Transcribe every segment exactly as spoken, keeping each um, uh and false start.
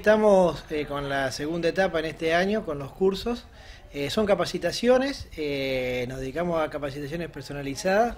Estamos eh, con la segunda etapa en este año, con los cursos. Eh, son capacitaciones, eh, nos dedicamos a capacitaciones personalizadas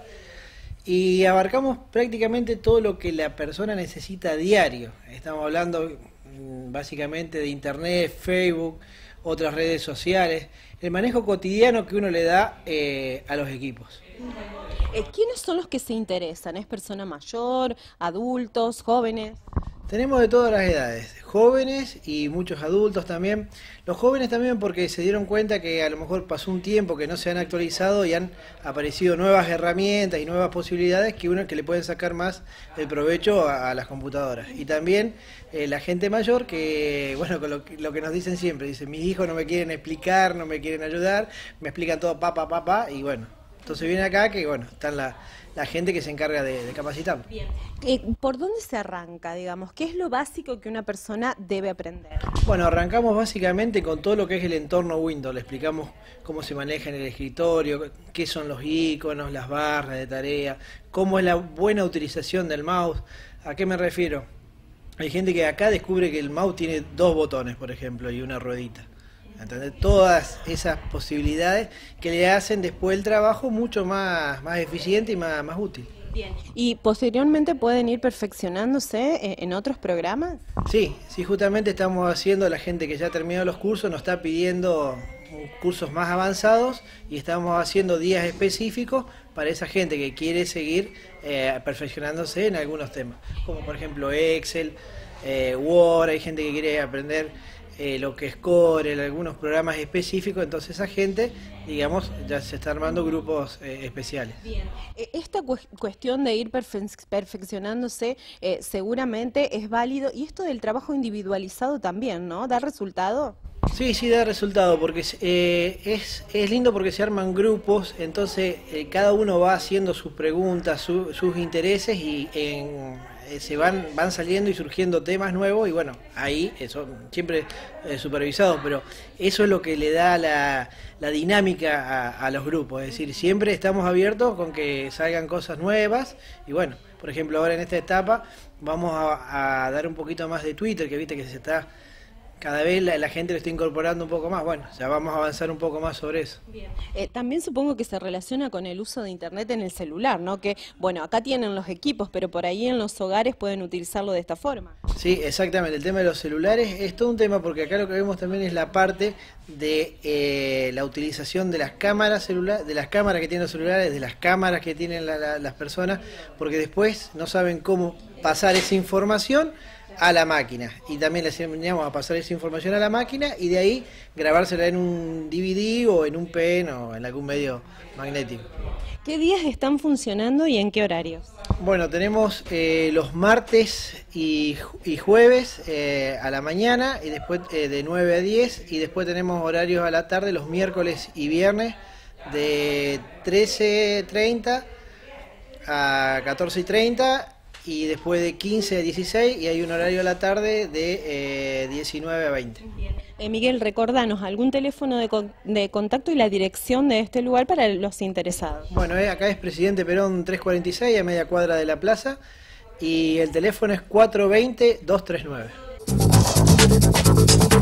y abarcamos prácticamente todo lo que la persona necesita a diario. Estamos hablando mm, básicamente de internet, Facebook, otras redes sociales, el manejo cotidiano que uno le da eh, a los equipos. ¿Quiénes son los que se interesan? ¿Es persona mayor, adultos, jóvenes? Tenemos de todas las edades, jóvenes y muchos adultos también. Los jóvenes también porque se dieron cuenta que a lo mejor pasó un tiempo que no se han actualizado y han aparecido nuevas herramientas y nuevas posibilidades que uno que le pueden sacar más el provecho a, a las computadoras. Y también eh, la gente mayor que, bueno, con lo, lo que nos dicen siempre, dicen, mis hijos no me quieren explicar, no me quieren ayudar, me explican todo papá, papá, y bueno, entonces viene acá que, bueno, están la... la gente que se encarga de, de capacitar. Bien. Eh, ¿Por dónde se arranca, digamos? ¿Qué es lo básico que una persona debe aprender? Bueno, arrancamos básicamente con todo lo que es el entorno Windows. Le explicamos cómo se maneja en el escritorio, qué son los iconos, las barras de tarea, cómo es la buena utilización del mouse. ¿A qué me refiero? Hay gente que acá descubre que el mouse tiene dos botones, por ejemplo, y una ruedita. ¿Entendés? Todas esas posibilidades que le hacen después el trabajo mucho más, más eficiente y más, más útil. Bien. ¿Y posteriormente pueden ir perfeccionándose en otros programas? Sí, sí, justamente estamos haciendo, la gente que ya terminó los cursos nos está pidiendo cursos más avanzados y estamos haciendo días específicos para esa gente que quiere seguir eh, perfeccionándose en algunos temas, como por ejemplo Excel, eh, Word, hay gente que quiere aprender Eh, lo que es Corel, algunos programas específicos, entonces esa gente, digamos, ya se está armando grupos eh, especiales. Bien. Esta cu cuestión de ir perfe perfeccionándose eh, seguramente es válido, y esto del trabajo individualizado también, ¿no? ¿Da resultado? Sí, sí da resultado, porque eh, es, es lindo porque se arman grupos, entonces eh, cada uno va haciendo sus preguntas, su, sus intereses y en... se van van saliendo y surgiendo temas nuevos y bueno, ahí eso siempre eh, supervisado, pero eso es lo que le da la, la dinámica a, a los grupos, es decir, siempre estamos abiertos con que salgan cosas nuevas y bueno, por ejemplo ahora en esta etapa vamos a, a dar un poquito más de Twitter, que viste que se está cada vez la, la gente lo está incorporando un poco más, bueno, ya vamos a avanzar un poco más sobre eso. Bien. Eh, también supongo que se relaciona con el uso de internet en el celular, ¿no? Que, bueno, acá tienen los equipos, pero por ahí en los hogares pueden utilizarlo de esta forma. Sí, exactamente, el tema de los celulares es todo un tema porque acá lo que vemos también es la parte de eh, la utilización de las cámaras celulares, de las cámaras que tienen los celulares, de las cámaras que tienen la, la, las personas, porque después no saben cómo pasar esa información a la máquina y también les enseñamos a pasar esa información a la máquina y de ahí grabársela en un D V D o en un pen o en algún medio magnético. ¿Qué días están funcionando y en qué horarios? Bueno, tenemos eh, los martes y, y jueves eh, a la mañana y después eh, de nueve a diez y después tenemos horarios a la tarde los miércoles y viernes de trece treinta a catorce y treinta y después de quince a dieciséis y hay un horario a la tarde de eh, diecinueve a veinte. Eh, Miguel, recordanos algún teléfono de, con de contacto y la dirección de este lugar para los interesados. Bueno, eh, acá es Presidente Perón trescientos cuarenta y seis, a media cuadra de la plaza, y el teléfono es cuatro dos cero, dos tres nueve.